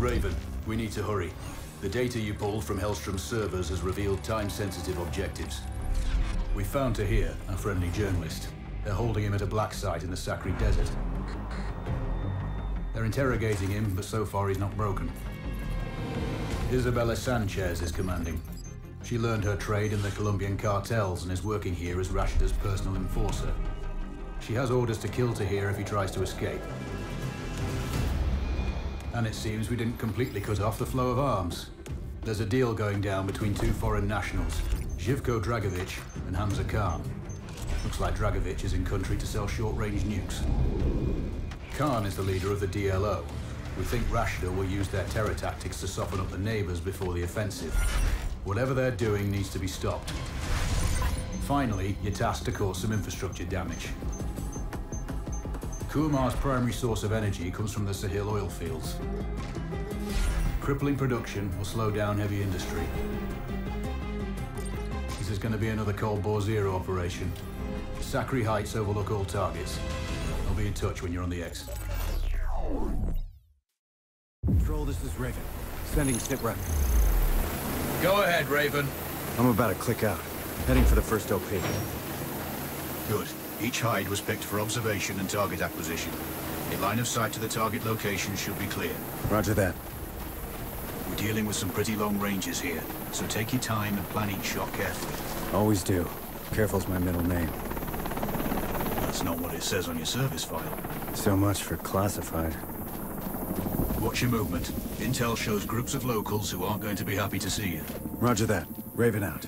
Raven, we need to hurry. The data you pulled from Hellstrom's servers has revealed time-sensitive objectives. We found Tahir, a friendly journalist. They're holding him at a black site in the Sakri Desert. They're interrogating him, but so far he's not broken. Isabella Sanchez is commanding. She learned her trade in the Colombian cartels and is working here as Rashida's personal enforcer. She has orders to kill Tahir if he tries to escape. And it seems we didn't completely cut off the flow of arms. There's a deal going down between two foreign nationals, Zhivko Dragovic and Hamza Khan. Looks like Dragovic is in country to sell short-range nukes. Khan is the leader of the DLO. We think Rashida will use their terror tactics to soften up the neighbors before the offensive. Whatever they're doing needs to be stopped. Finally, you're tasked to cause some infrastructure damage. Kumar's primary source of energy comes from the Sahil oil fields. Crippling production will slow down heavy industry. This is going to be another Cold Bore Zero operation. Sakri Heights overlook all targets. I'll be in touch when you're on the X. Control, this is Raven. Sending sitrep. Go ahead, Raven. I'm about to click out. Heading for the first OP. Good. Each hide was picked for observation and target acquisition. A line of sight to the target location should be clear. Roger that. We're dealing with some pretty long ranges here, so take your time and plan each shot carefully. Always do. Careful's my middle name. That's not what it says on your service file. So much for classified. Watch your movement. Intel shows groups of locals who aren't going to be happy to see you. Roger that. Raven out.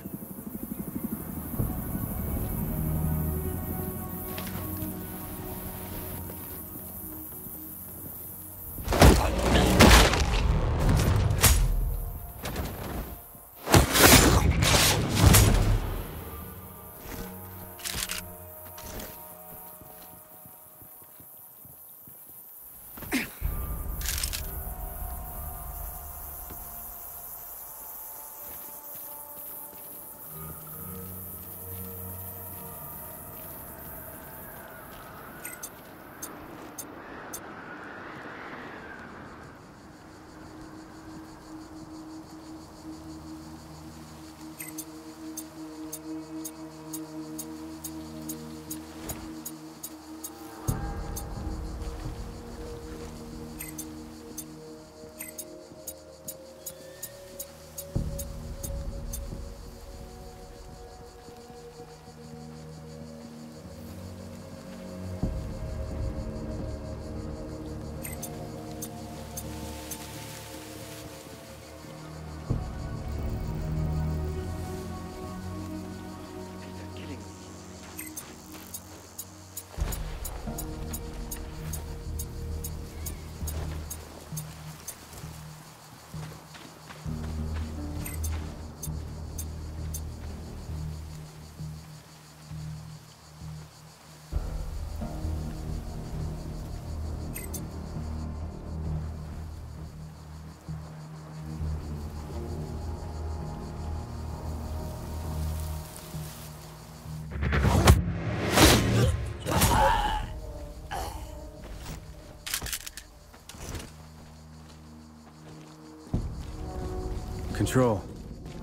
Control.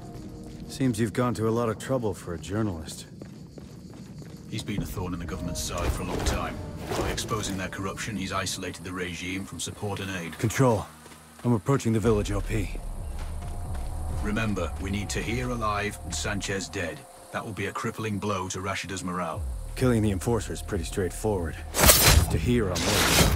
Seems you've gone to a lot of trouble for a journalist. He's been a thorn in the government's side for a long time. By exposing their corruption, he's isolated the regime from support and aid. Control. I'm approaching the village OP. Remember, we need Tahir alive and Sanchez dead. That will be a crippling blow to Rashida's morale. Killing the enforcer is pretty straightforward. Tahir on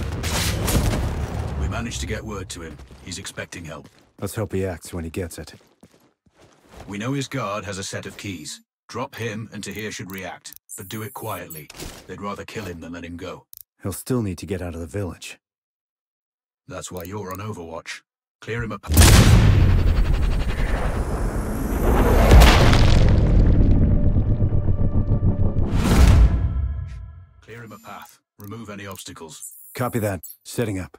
board. We managed to get word to him. He's expecting help. Let's hope he acts when he gets it. We know his guard has a set of keys. Drop him and Tahir should react, but do it quietly. They'd rather kill him than let him go. He'll still need to get out of the village. That's why you're on Overwatch. Clear him a Clear him a path. Remove any obstacles. Copy that. Setting up.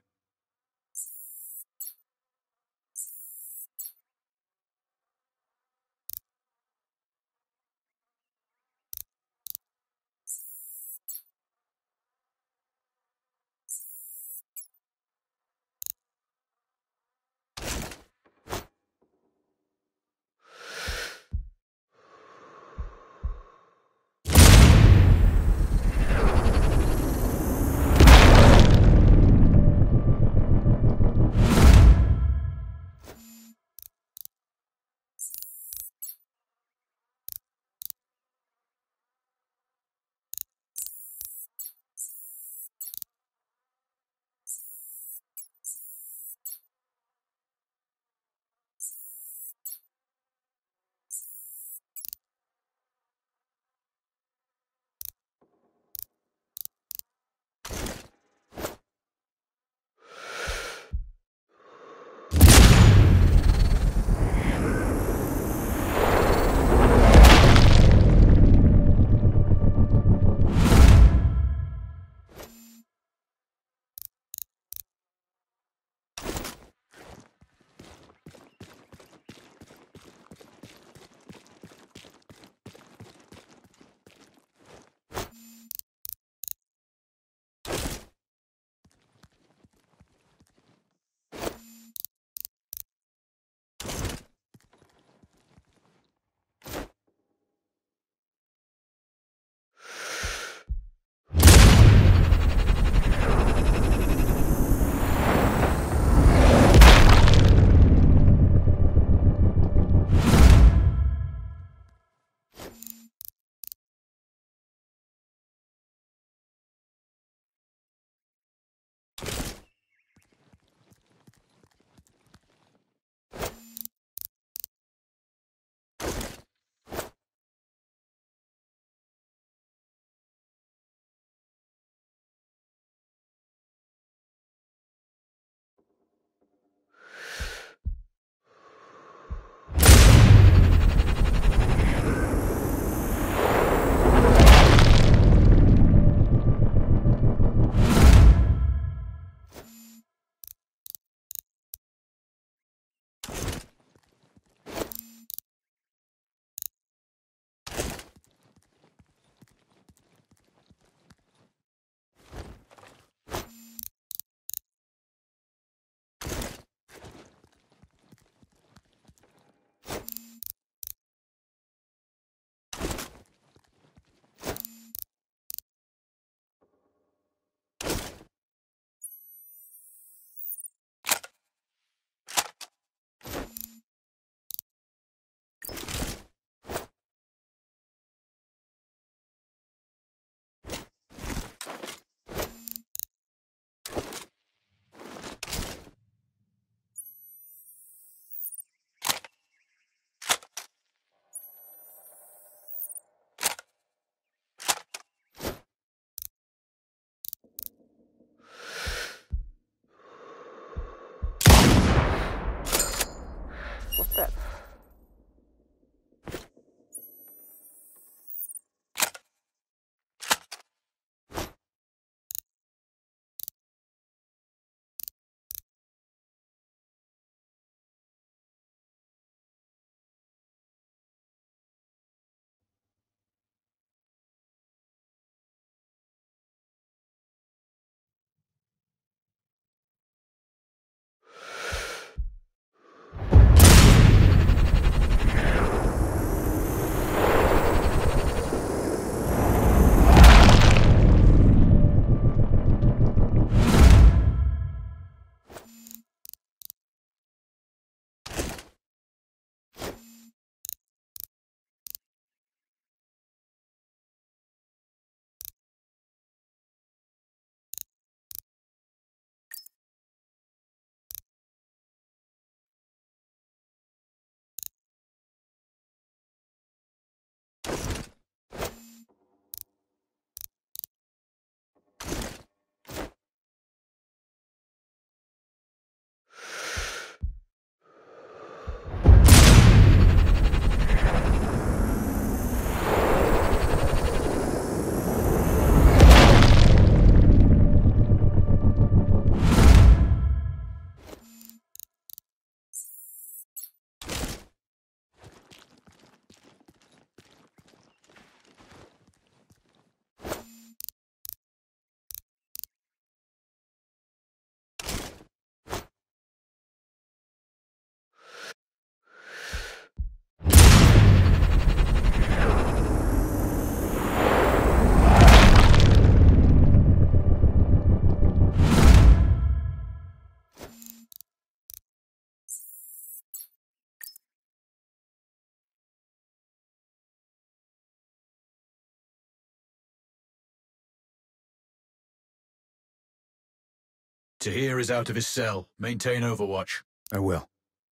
Tahir is out of his cell. Maintain overwatch. I will.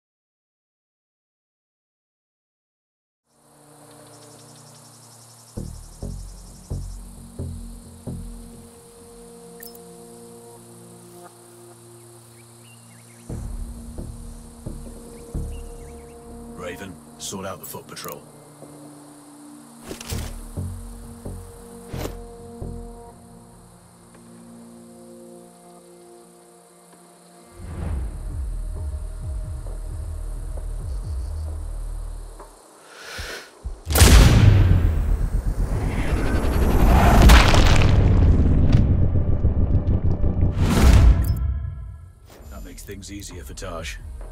Raven, sort out the foot patrol. That makes things easier for Taj.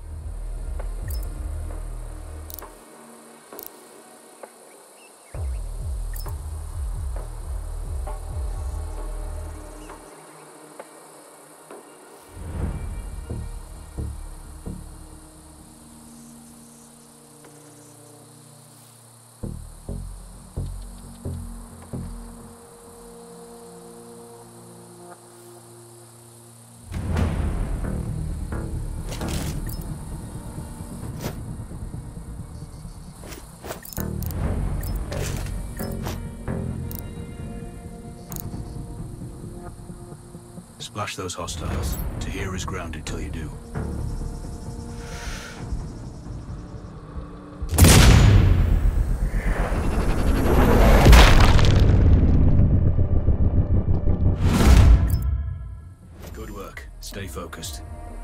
Splash those hostiles. Tahir is grounded till you do. Good work. Stay focused.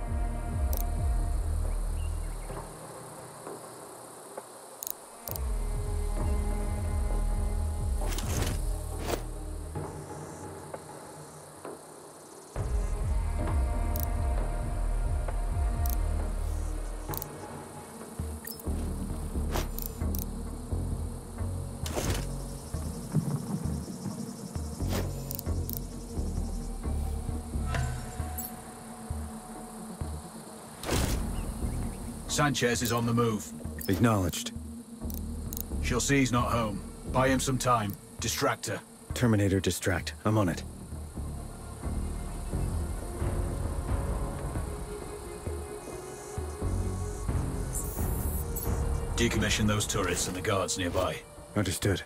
Sanchez is on the move. Acknowledged. She'll see he's not home. Buy him some time. Distract her. Terminator distract. I'm on it. Decommission those turrets and the guards nearby. Understood.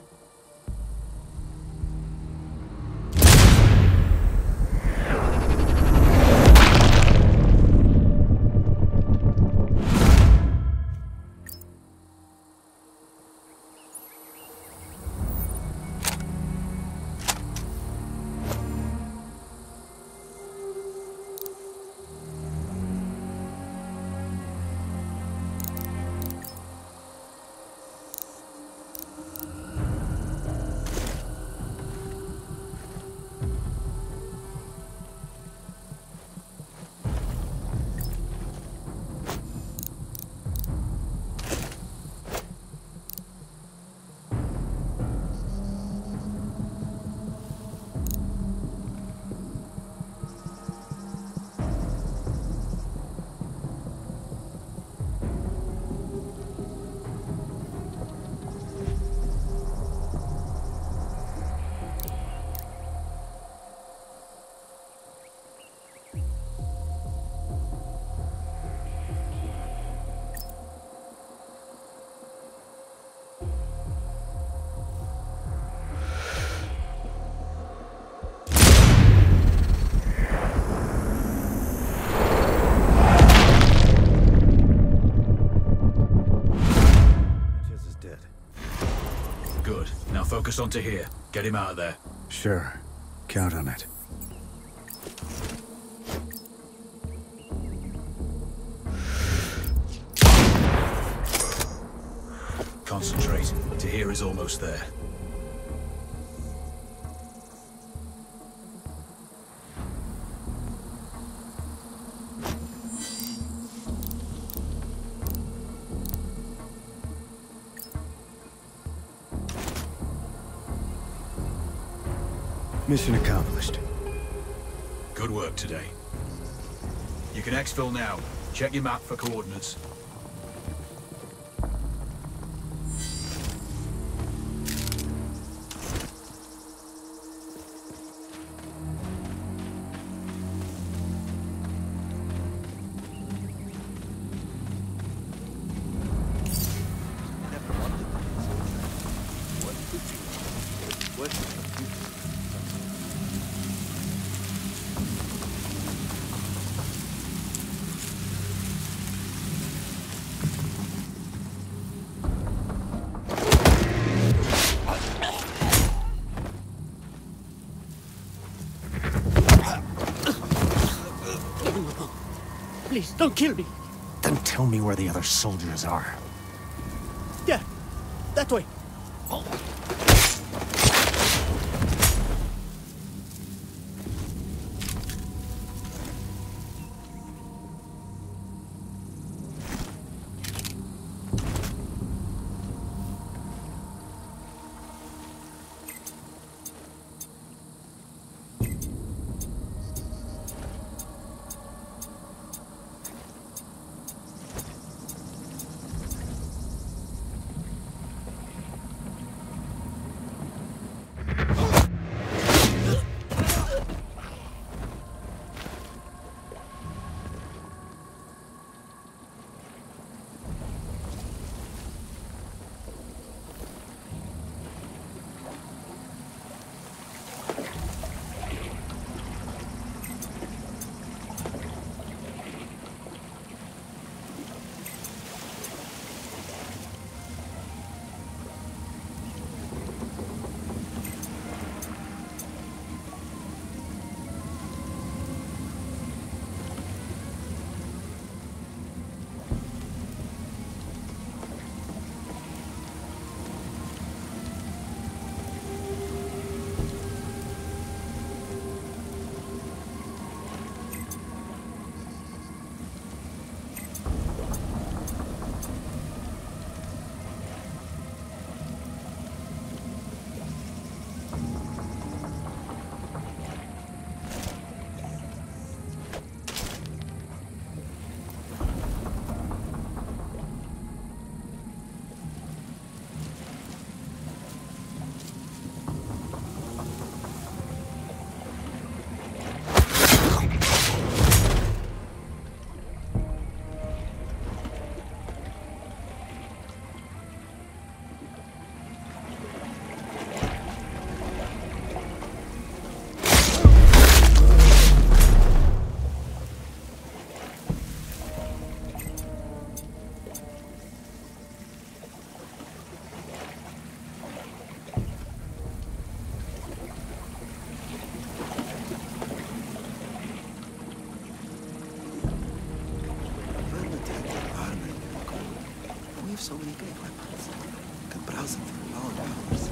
Focus on Tahir. Get him out of there. Sure. Count on it. Concentrate. Tahir is almost there. Mission accomplished. Good work today. You can exfil now. Check your map for coordinates. Please, don't kill me. Then tell me where the other soldiers are. Yeah, that way. So many great weapons. I could browse them for long hours.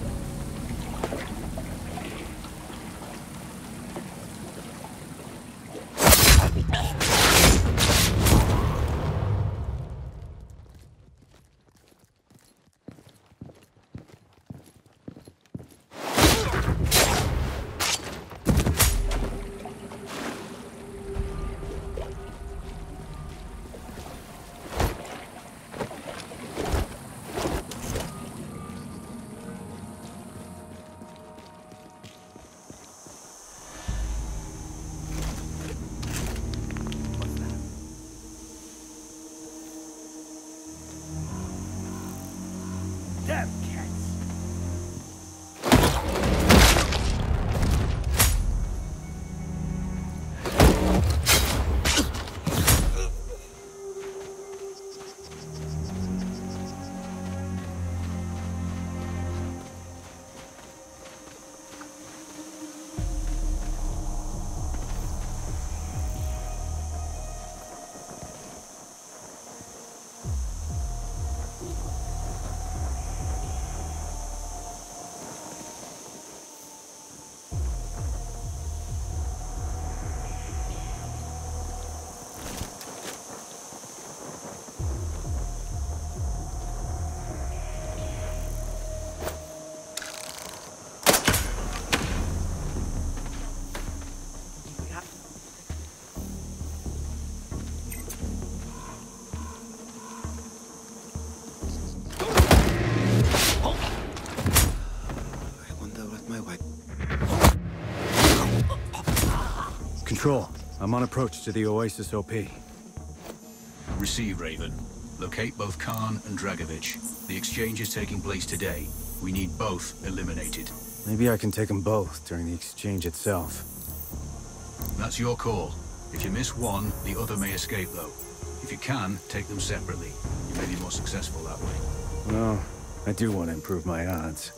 Damn cats. Control, I'm on approach to the Oasis OP. Receive, Raven. Locate both Khan and Dragovich. The exchange is taking place today. We need both eliminated. Maybe I can take them both during the exchange itself. That's your call. If you miss one, the other may escape, though. If you can, take them separately. You may be more successful that way. Well, I do want to improve my odds.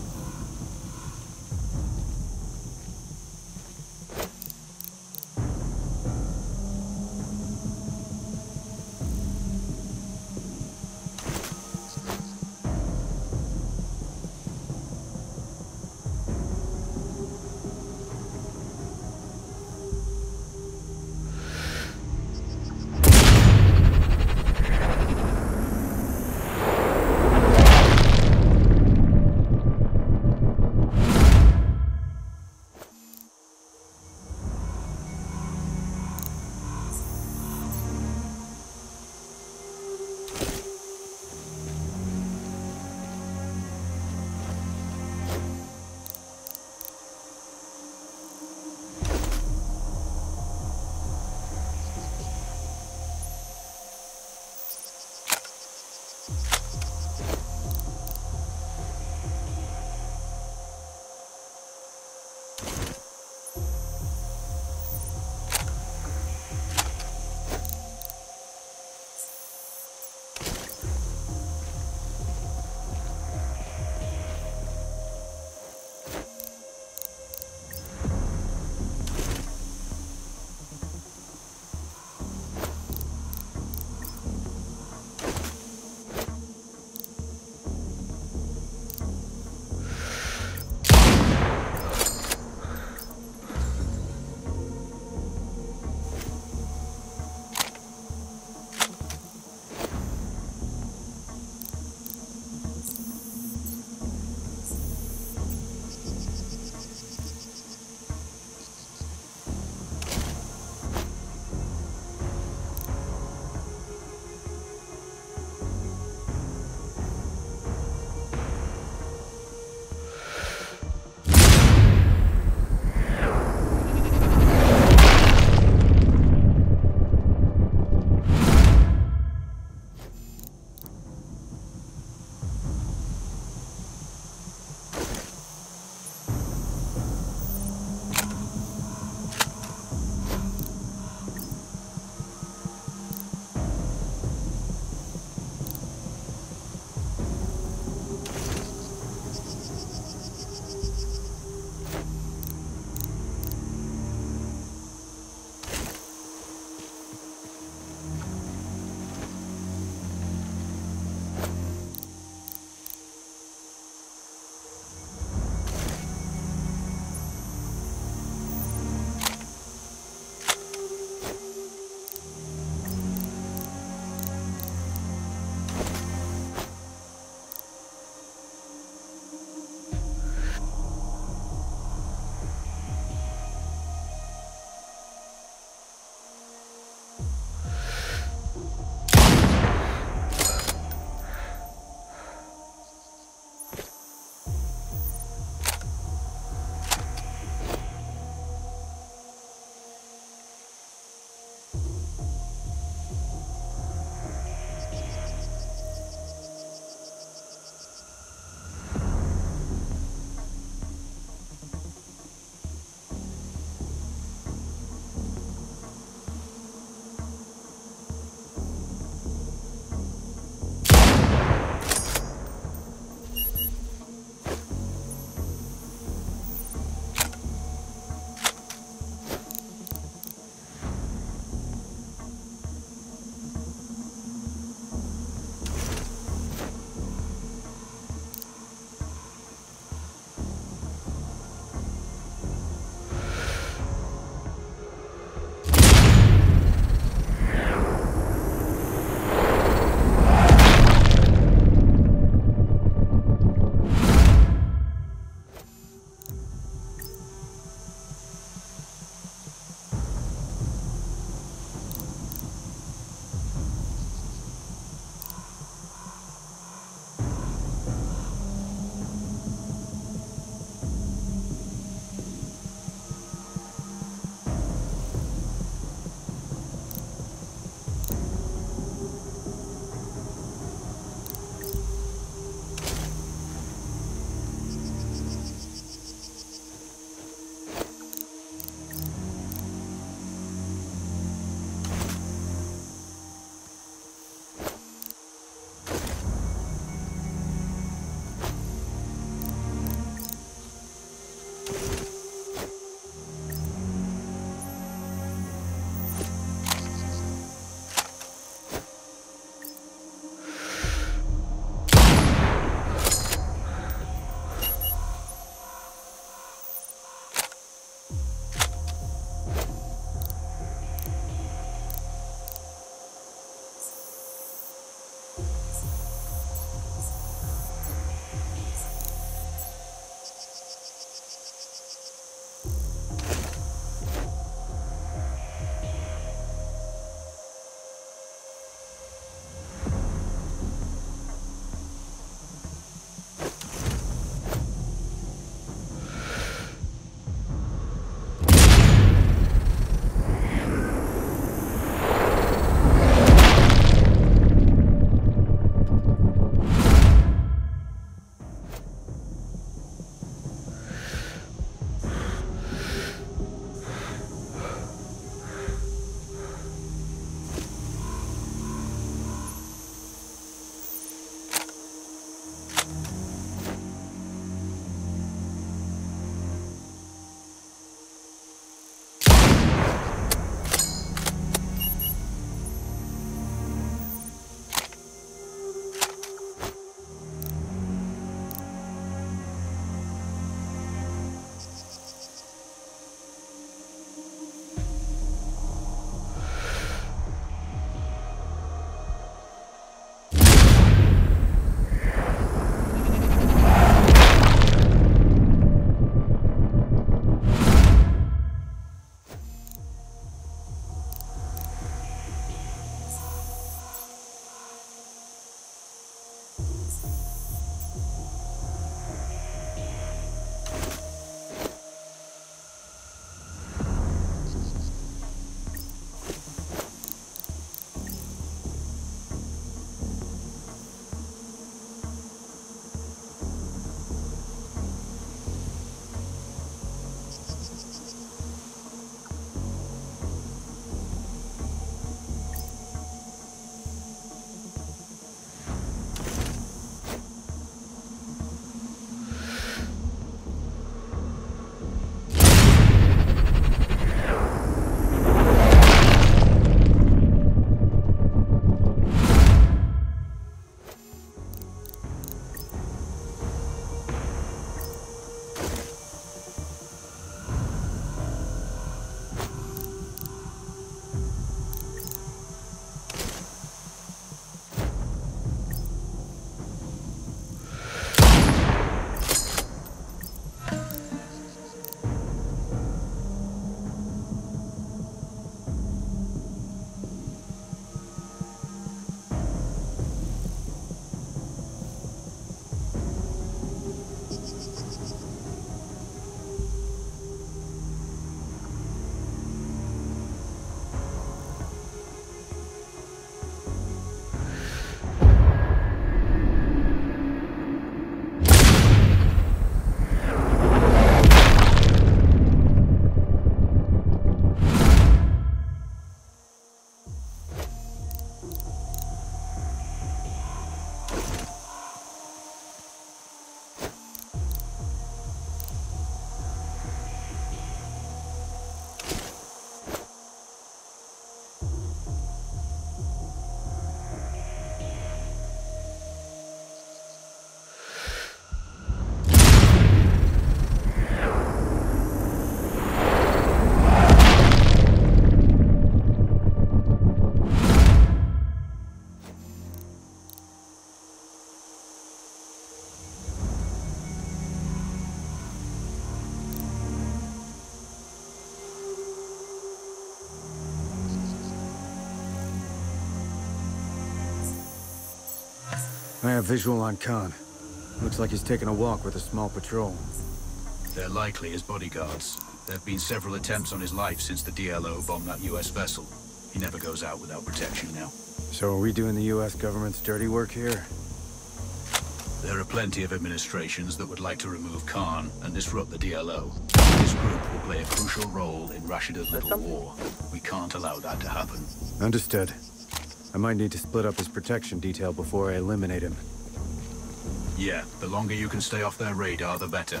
I have visual on Khan. Looks like he's taking a walk with a small patrol. They're likely his bodyguards. There have been several attempts on his life since the DLO bombed that US vessel. He never goes out without protection now. So are we doing the US government's dirty work here? There are plenty of administrations that would like to remove Khan and disrupt the DLO. This group will play a crucial role in Rashida's little war. We can't allow that to happen. Understood. I might need to split up his protection detail before I eliminate him. Yeah, the longer you can stay off their radar, the better.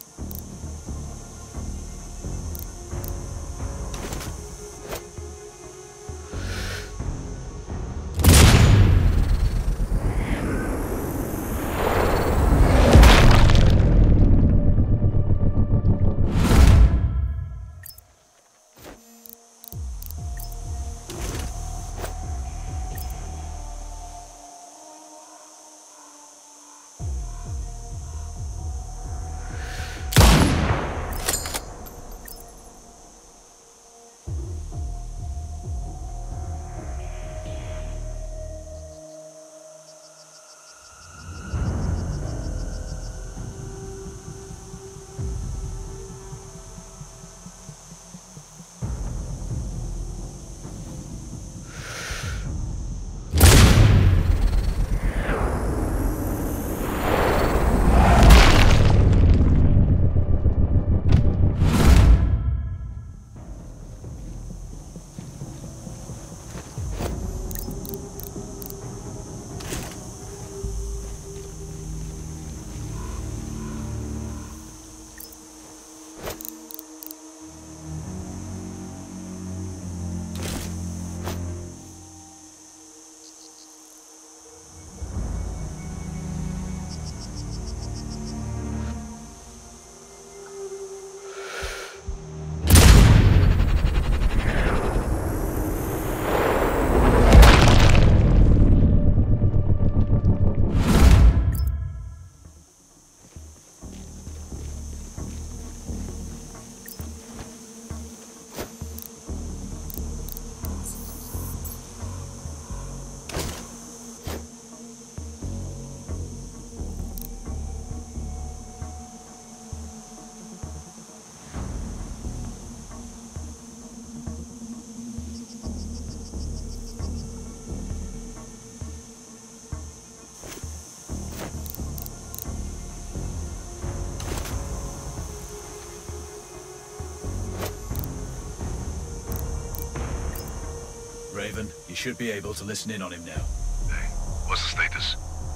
Raven, you should be able to listen in on him now. Hey, what's the status?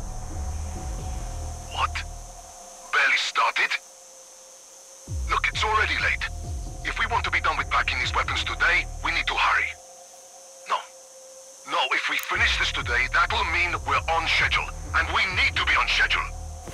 What? Barely started? Look, it's already late. If we want to be done with packing these weapons today, we need to hurry. No, if we finish this today, that'll mean we're on schedule. And we need to be on schedule.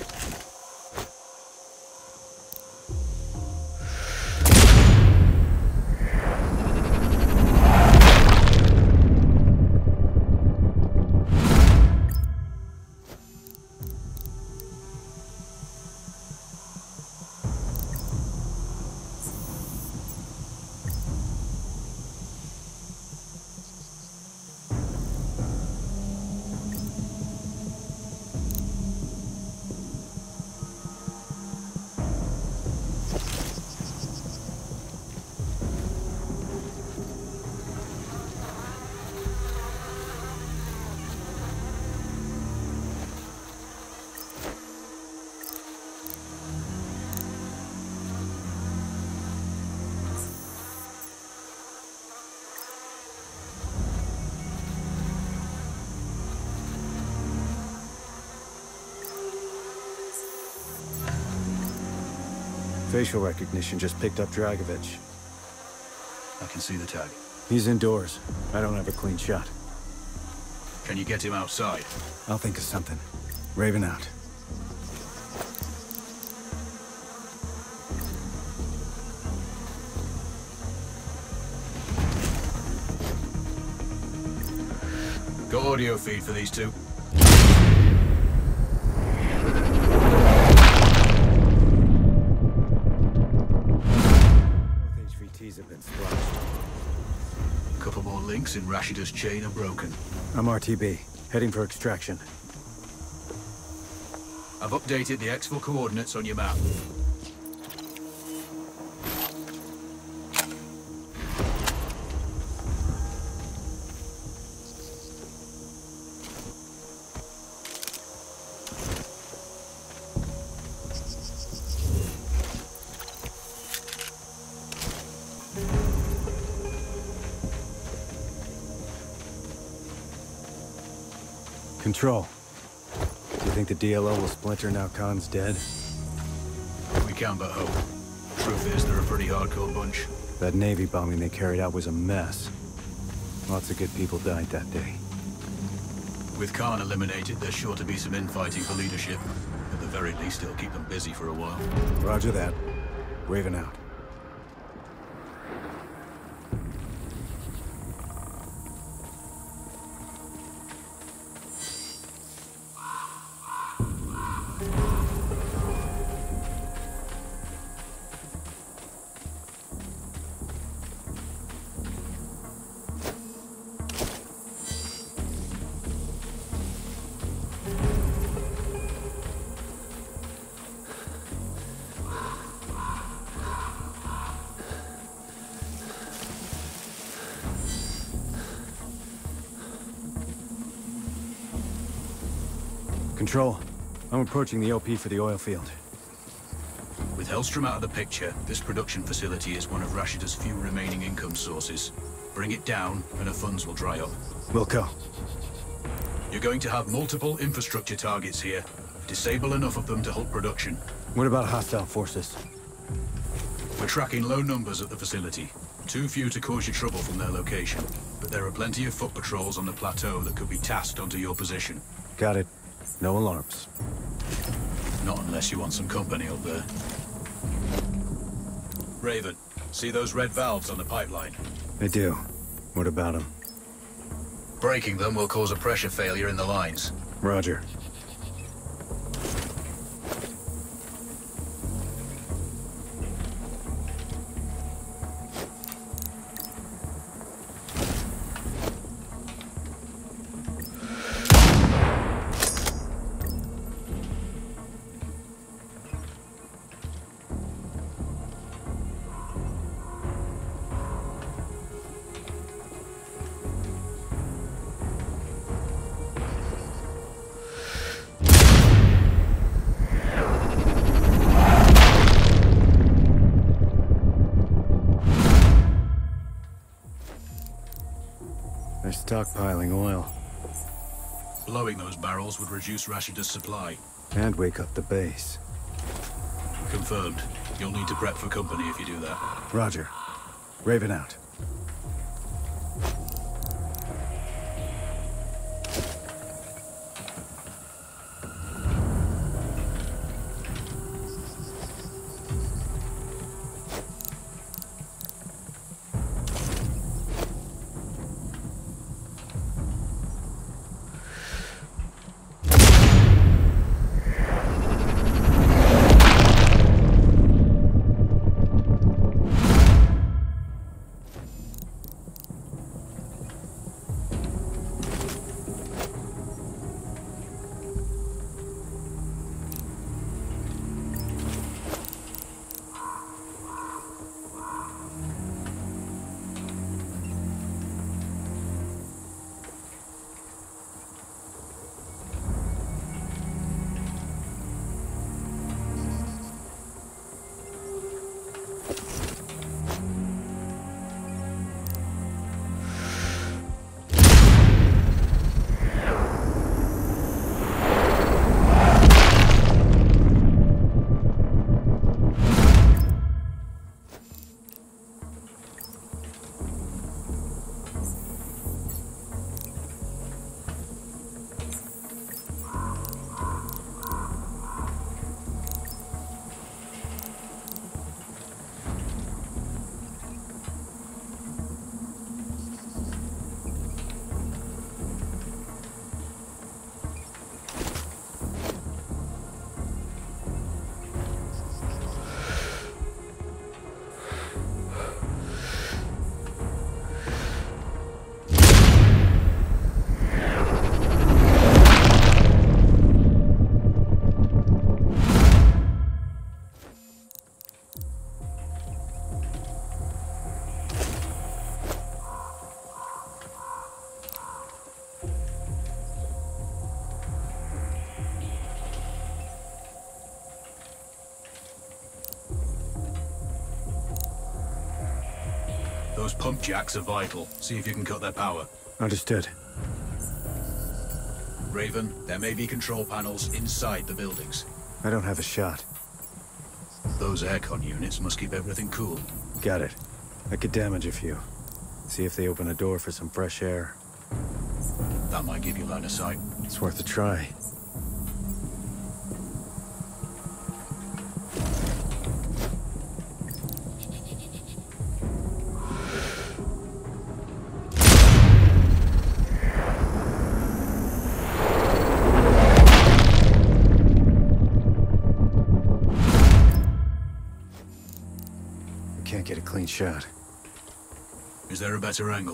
Facial recognition just picked up Dragovich. I can see the tag. He's indoors. I don't have a clean shot. Can you get him outside? I'll think of something. Raven out. Got audio feed for these two? HVTs have been splashed. Couple more links in Rashida's chain are broken. I'm RTB, heading for extraction. I've updated the exfil coordinates on your map. Control. Do you think the DLO will splinter now Khan's dead? We can but hope. Truth is, they're a pretty hardcore bunch. That Navy bombing they carried out was a mess. Lots of good people died that day. With Khan eliminated, there's sure to be some infighting for leadership. At the very least, it'll keep them busy for a while. Roger that. Raven out. Control. I'm approaching the OP for the oil field. With Hellstrom out of the picture, this production facility is one of Rashida's few remaining income sources. Bring it down, and her funds will dry up. Wilco. You're going to have multiple infrastructure targets here. Disable enough of them to halt production. What about hostile forces? We're tracking low numbers at the facility. Too few to cause you trouble from their location. But there are plenty of foot patrols on the plateau that could be tasked onto your position. Got it. No alarms. Not unless you want some company up there. Raven, see those red valves on the pipeline? I do. What about them? Breaking them will cause a pressure failure in the lines. Roger. They're stockpiling oil. Blowing those barrels would reduce Rashida's supply. And wake up the base. Confirmed. You'll need to prep for company if you do that. Roger. Raven out. Those pump jacks are vital. See if you can cut their power. Understood. Raven, there may be control panels inside the buildings. I don't have a shot. Those aircon units must keep everything cool. Got it. I could damage a few. See if they open a door for some fresh air. That might give you line of sight. It's worth a try. Can't get a clean shot. Is there a better angle?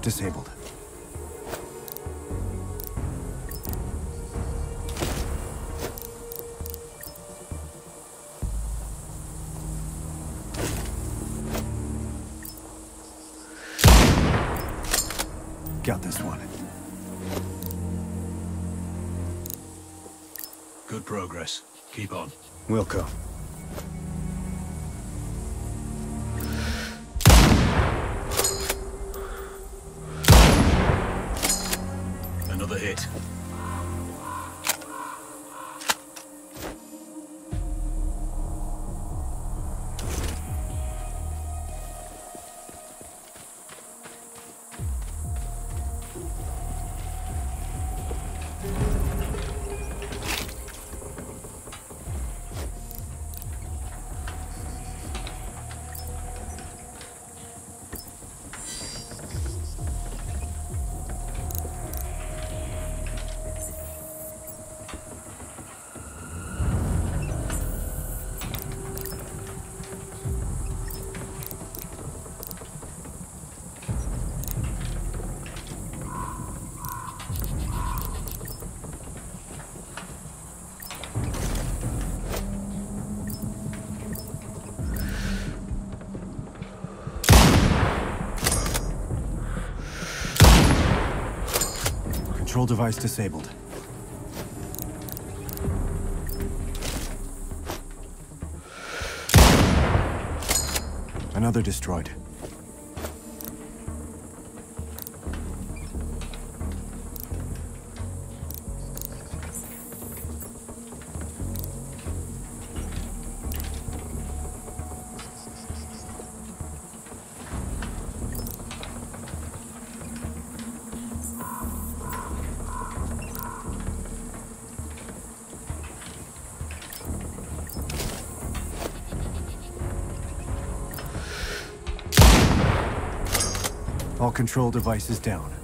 disabled. Got this one. Good progress. Keep on. Wilco. Another hit. Control device disabled. Another destroyed. All control devices down.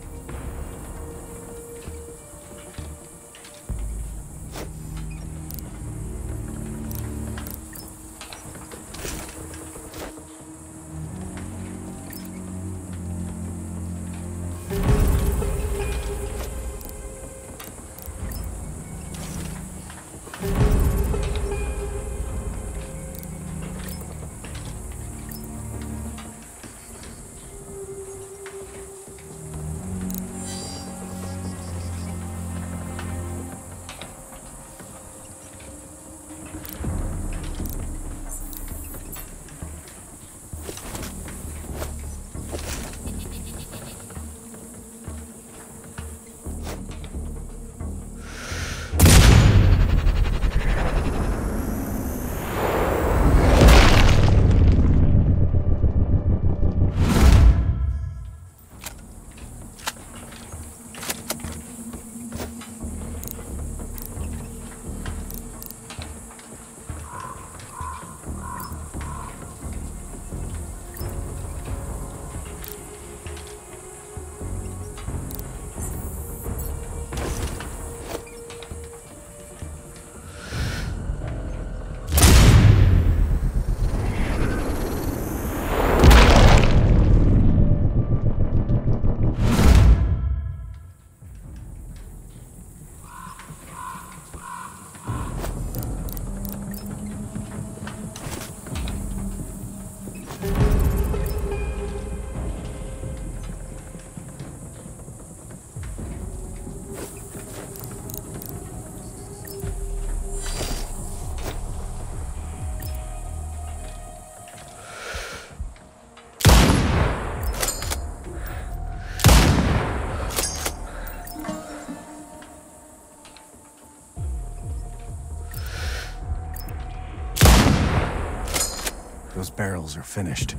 Those barrels are finished.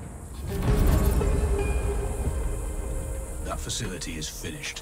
That facility is finished.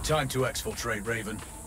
Time to exfiltrate, Raven.